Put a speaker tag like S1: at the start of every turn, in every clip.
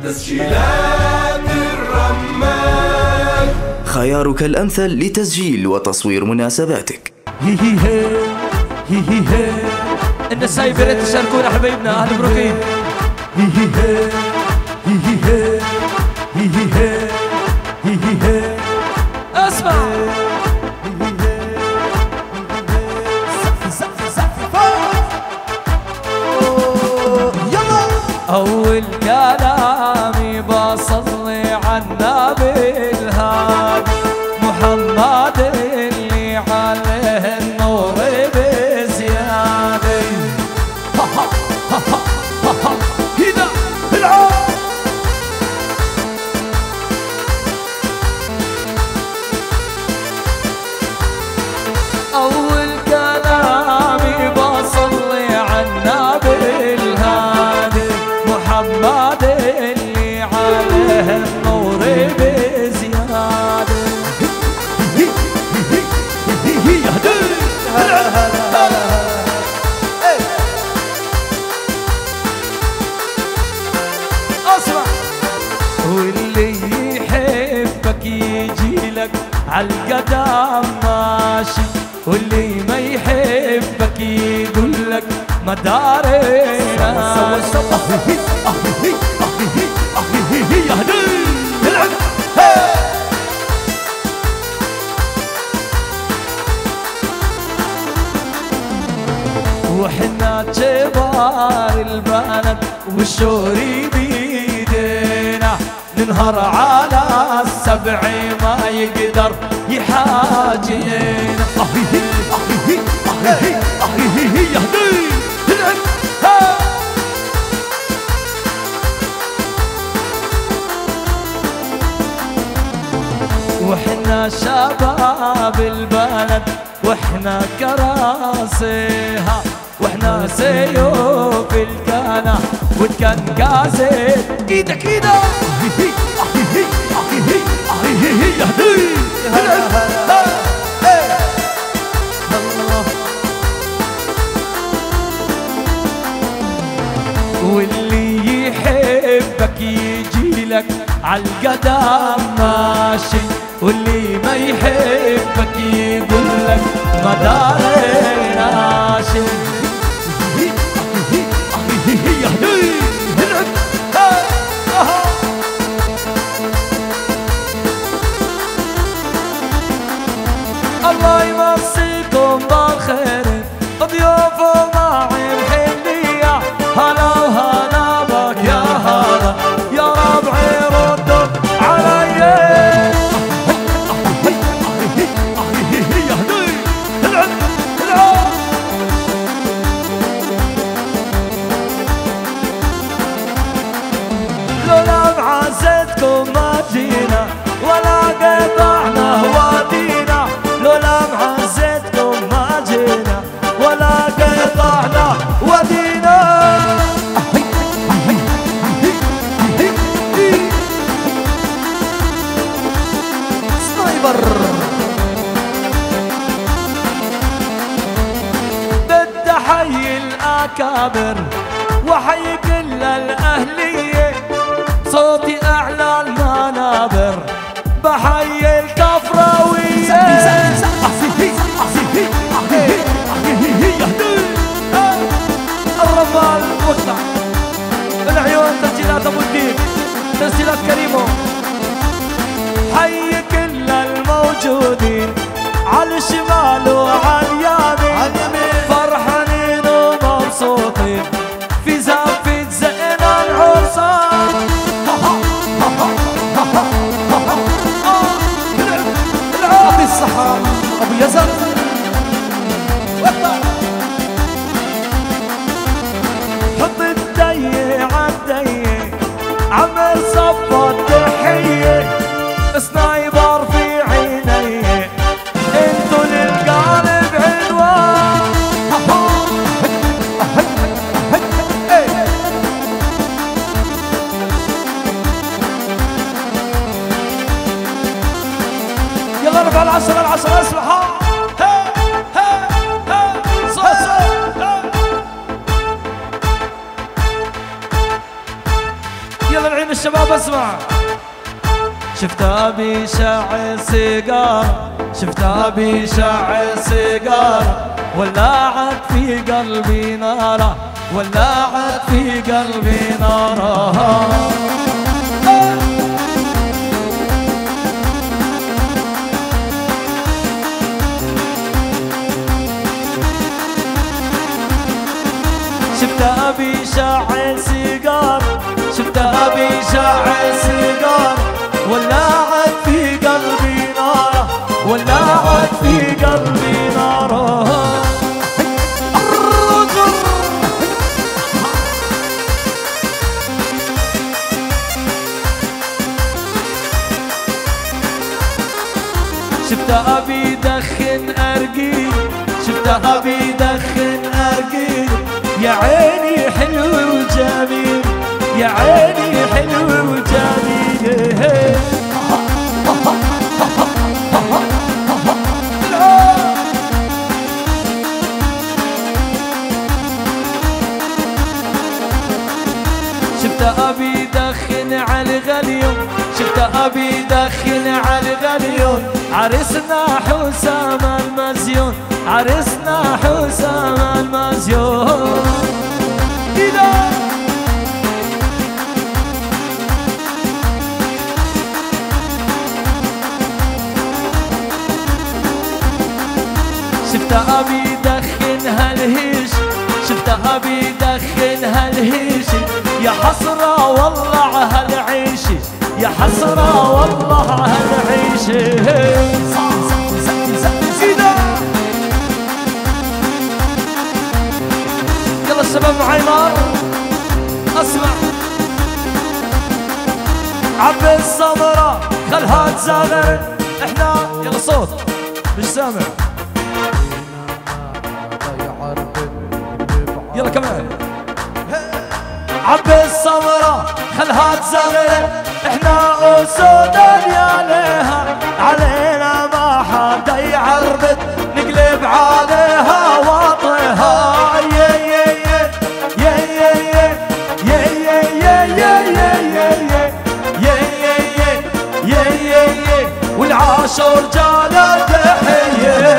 S1: تسجيلات الرمان،
S2: خيارك الأمثل لتسجيل وتصوير مناسباتك.
S3: هي هي هي هي هي هي الناس يا تشاركونا حبايبنا اهل بروكين. هي هي هي هي هي هي هي هي هي اسمع أول كلامي بصلي على النبي الهادي محمد اللي عليه النور بزيادة. كذا العب. أول كلامي بصلي على النبي الهادي محمد اللي عليه النور بزيادة. اسمع واللي يحبك يجيلك عالقدام ماشي، واللي ما يحبك يقولك ما دارينا. وحنا جبار البلد والشوري بيدينا، ننهر على السبع ما يقدر يحاجينا. وحنا شباب البلد واحنا كراسيها، واحنا سيوف الكنة وكان قازد ايدك ايدك. واللي يحبك يجيلك عالقدام ماشي، واللي ما يحبك يقولك ما داريناش. الله يمسيكم بالخير ضيوف ومعي الحلية، هلا وهلا بك يا هلا يا ربعي ردوا علي. لولا معزتكم ما جينا ولا قطعنا وادينا، لولا معزتكم ما جينا ولا قطعنا وادينا. سنايبر بدي احيي الاكابر وحي كل الاهليه، صوتي اعلى المنابر بحيي الكفراويه. الرمال المقطع العيون تسجيلات ابو الدين تسجيلات كريمو. حي كل الموجودين على الشمال وعلى اليمين، فرحانين ومبسوطين في زفة زين العرسان. ابي الصحة ابو يزن حط الدية عالدية عمل صفة تحية، سنايبر في عيني انتو للقالب عنوان. يلا رفع العشرة العشرة اسمع يلا العين الشباب اسمع. شفتها بيشعل سيجارة، شفتها بيشعل سيجارة، ولعت في قلبي نارة، ولعت في قلبي نارة. شفتها بيشعل سيجارة، شفتها بيشعل سيجارة، ولعت في قلبي نارة، ولعت في قلبي نارة. شفتها بيدخن أرجيل، شفتها بيدخن أرجيل، يا عيني حلو وجميل، يا عيني حلو وجميل. شفتها بيدخن على الغليون، شفتها بيدخن على الغليون، عرسنا حسام المزيون، عرسنا حسام المزيون. شفتها بيدخن هالهيش، شفتها بيدخن هالهيش، يا حسرة والله هالعيشة، يا حسرة والله هالعيشة. يلا الشباب معي نار اسمع. عبي السمرة خلها تزغر، احنا يلا صوت مش سامع. يلا كمان. عبي السمرة خلها تزغر، احنا اسود عليها، علينا ما حدا يعربد، نقلب عليها واطيها. والعاشر جانا تحية.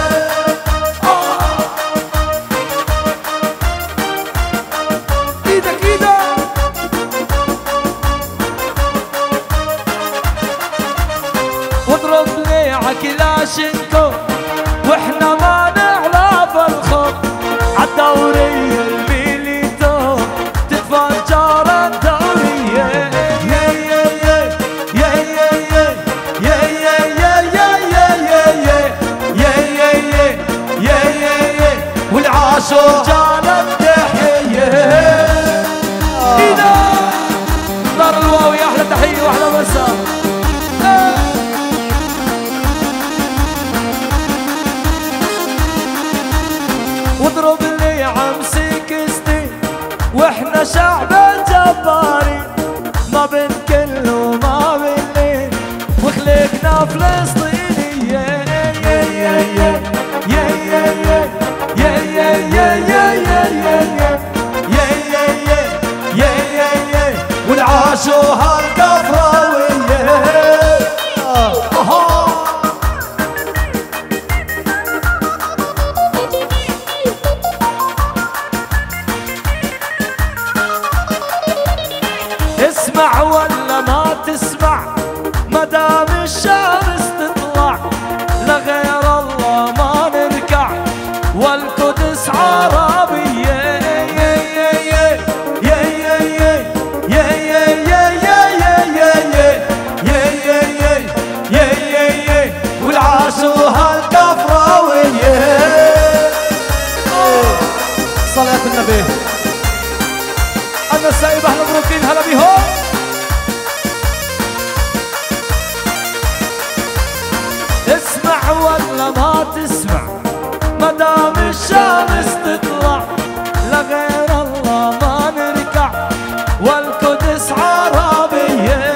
S3: ايدك ايدك واضرب لي عكلاشنكو، واحنا ما نعلى بالخط، عالدورية الميليتو تتفجر الدورية. والعاشر جانا التحية. إذا نار الواوي أحلى تحية وأحلى مساء. واضرب لي عم سكستي، واحنا شعب الجبارين، ما بين كل وما بين ليل، وخلقنا فلسطينية. والعاشوا هالكفراوية. اسمع ولا ما تسمع، مدام الشمس تطلع، لغير الله ما نركع، والقدس عربية. والعاشوا هالكفراوية. صلاة النبي. أنا السايب أهل بروكين هلا بيهم. اسمع ولا ما تسمع، مدام الشمس تطلع، لغير الله ما نركع، والقدس عربية.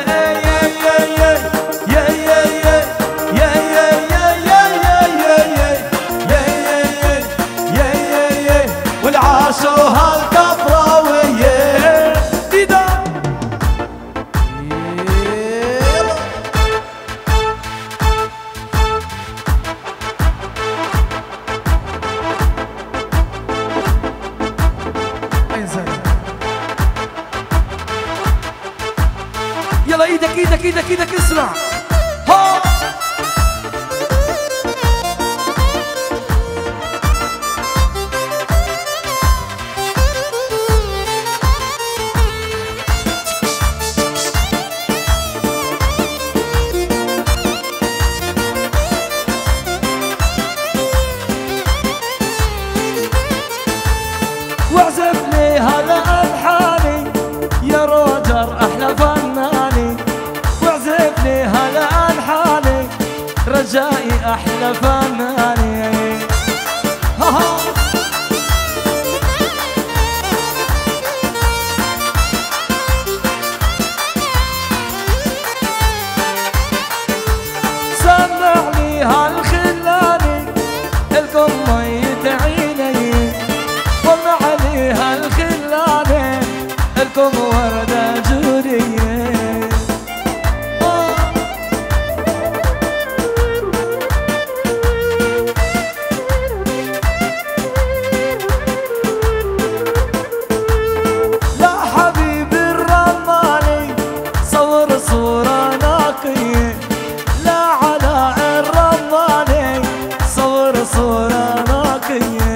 S3: والعاشوا هالكفراوية. ايدك ايدك ايدك ايدك اسمع ها.
S1: واعزف لي هلا الحاني يا روجر احلى فناني، واعزف لي هلا الحاني رجائي احلى فناني. ها ها سمعني هالخلاني الكم ميت عيني، ومع عليها الخلاني الكم وردة جورية. لا حبيبي الرماني صور صورة نقية، لا علاء الرماني صور صورة نقية.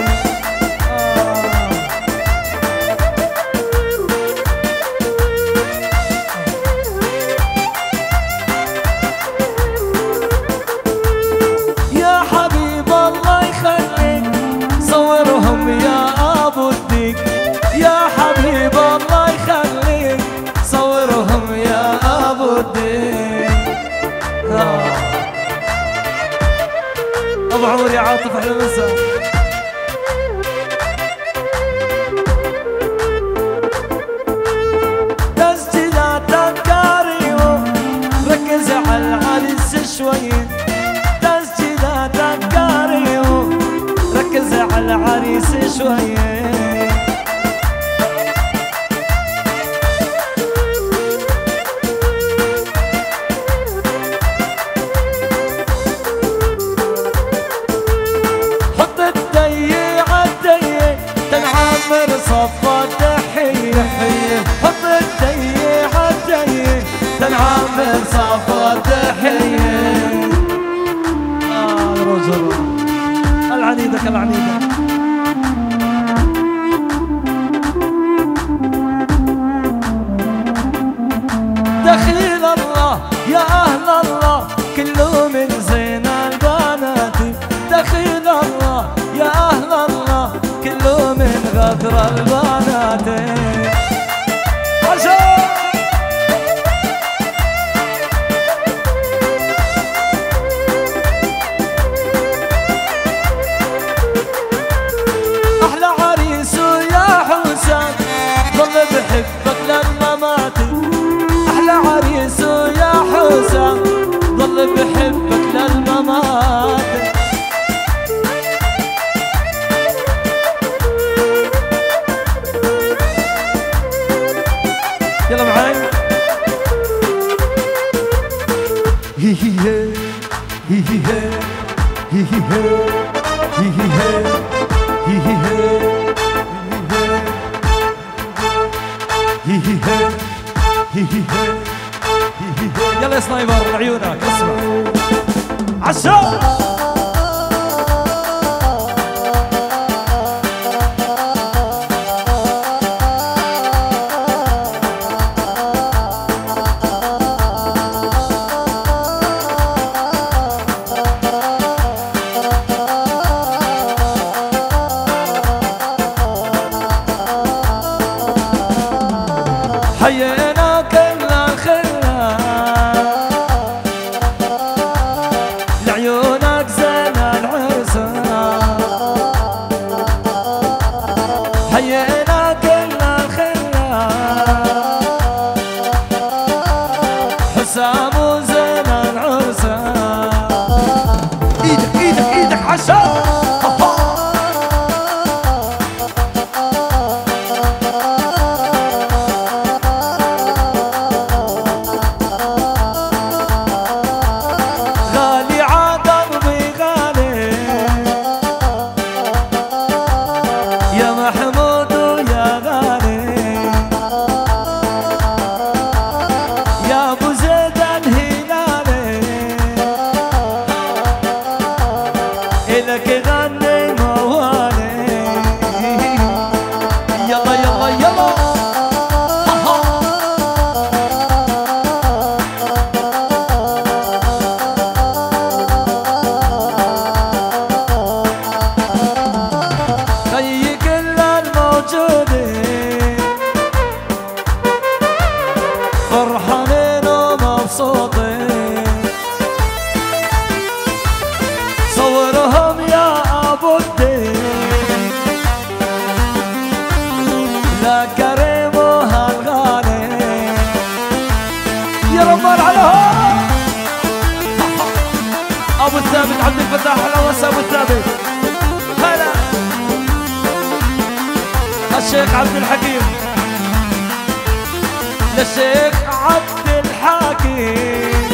S1: يا حبيب الله يخليك صورهم يا ابو الديك، يا حبيب الله يخليك صورهم يا ابو الديك. ابو عمر يا عاطف احلى مسا. تسجيلاتك كاريو ركز على العريس شويه، تسجيلاتك كاريو ركز على العريس شويه. حط الدي عالدي تنعمر صفة تحية، حط الدي عالدي تنعمر صفة تحية. رجل العنيدة كالعنيدة. دخيل الله يا أهل الله كله من زين البنات، دخيل الله يا أهل الله كله من غدر البنات. عشان أحلى عريس يا حسين ظل بحبك للممات، أحلى عريس يا حسين ظل بحبك للممات. يلا معاي. هي هي هي هي هي هي هي هي. يلا يا سنايبر عيونك اسمع عشان حيينا كل خلا لعيونك زين العرسان، حيينا كل خلا حسام وزين العرسان. ايدك ايدك ايدك عشان فرحانين ومبسوطين صورهم يا ابو الدين لا كريم وهالغالي يا رمان عليهم ابو الثابت عبد الفتاح اهلا وسهلا ابو الثابت هلا الشيخ عبد الحكيم للشيخ عبد الحكيم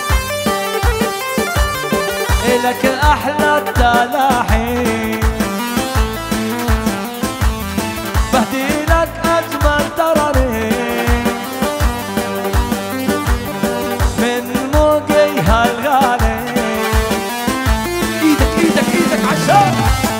S1: إلك أحلى التلاحين بهدي لك أجمل ترانيم من موقيها الغالي إيدك إيدك إيدك عشان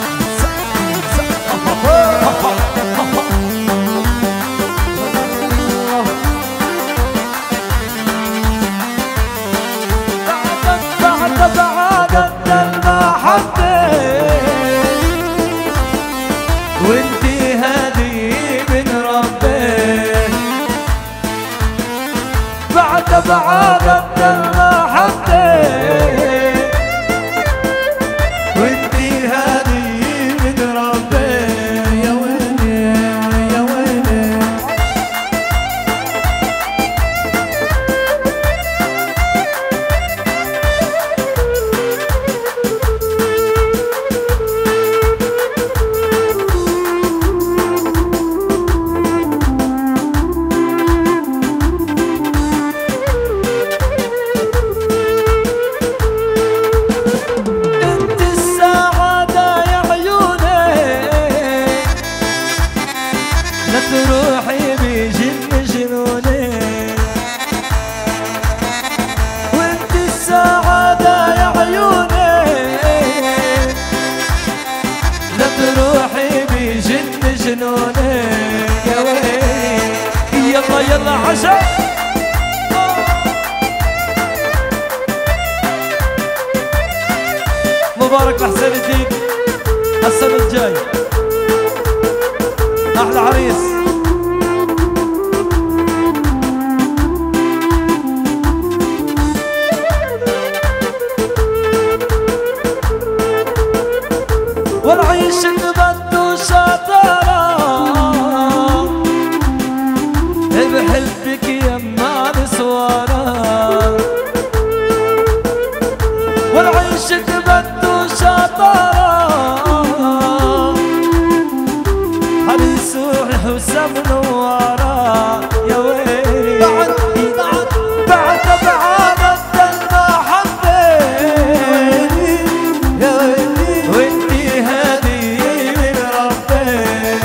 S1: وانتي هدي من ربي بعد بعادة المحبة وانتي هدي من ربي يا ويلي يا ويلي روحي بيجن جنوني وانت السعادة يا عيوني لا تروحي بيجن جنوني يا ويلي يلا يلا عشان مبارك لحسين الدين السنة الجاي أحلى عريس والعيش بده شطارة بحبك يما نسوارة والعيش بده شطارة حديث وحسام نوارة يا ويلي بعد بعادة المحبة يا ويلي وانتي هدي من ربي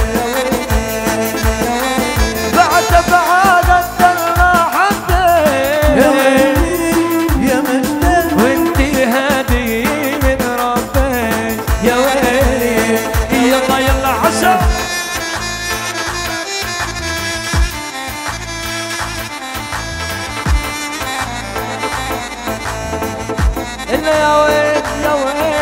S1: بعد بعادة المحبة يا ويلي يا مجنون وانتي هدي من ربي يا ويلي يلا يلا عشان إلا يا ويل يا ويل